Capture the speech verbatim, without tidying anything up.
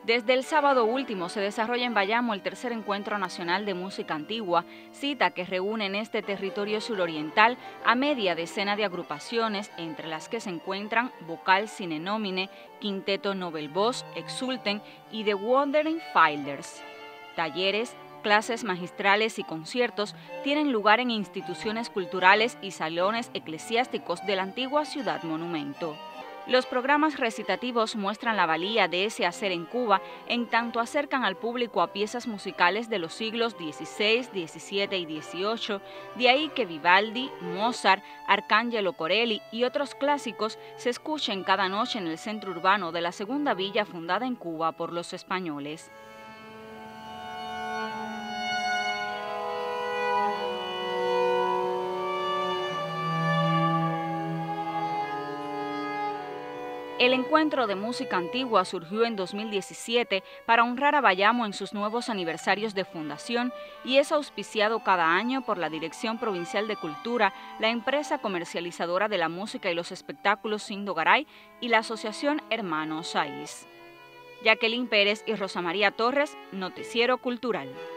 Desde el sábado último se desarrolla en Bayamo el tercer encuentro nacional de música antigua, cita que reúne en este territorio suroriental a media decena de agrupaciones, entre las que se encuentran Vocal Sine Nomine, Quinteto Nobel Voz, Exulten y The Wandering Filders. Talleres, clases magistrales y conciertos tienen lugar en instituciones culturales y salones eclesiásticos de la antigua ciudad monumento. Los programas recitativos muestran la valía de ese hacer en Cuba en tanto acercan al público a piezas musicales de los siglos dieciséis, diecisiete y dieciocho, de ahí que Vivaldi, Mozart, Arcángelo Corelli y otros clásicos se escuchen cada noche en el centro urbano de la segunda villa fundada en Cuba por los españoles. El encuentro de música antigua surgió en dos mil diecisiete para honrar a Bayamo en sus nuevos aniversarios de fundación y es auspiciado cada año por la Dirección Provincial de Cultura, la empresa comercializadora de la música y los espectáculos Sindo Garay y la Asociación Hermanos Saiz. Jacqueline Pérez y Rosa María Torres, Noticiero Cultural.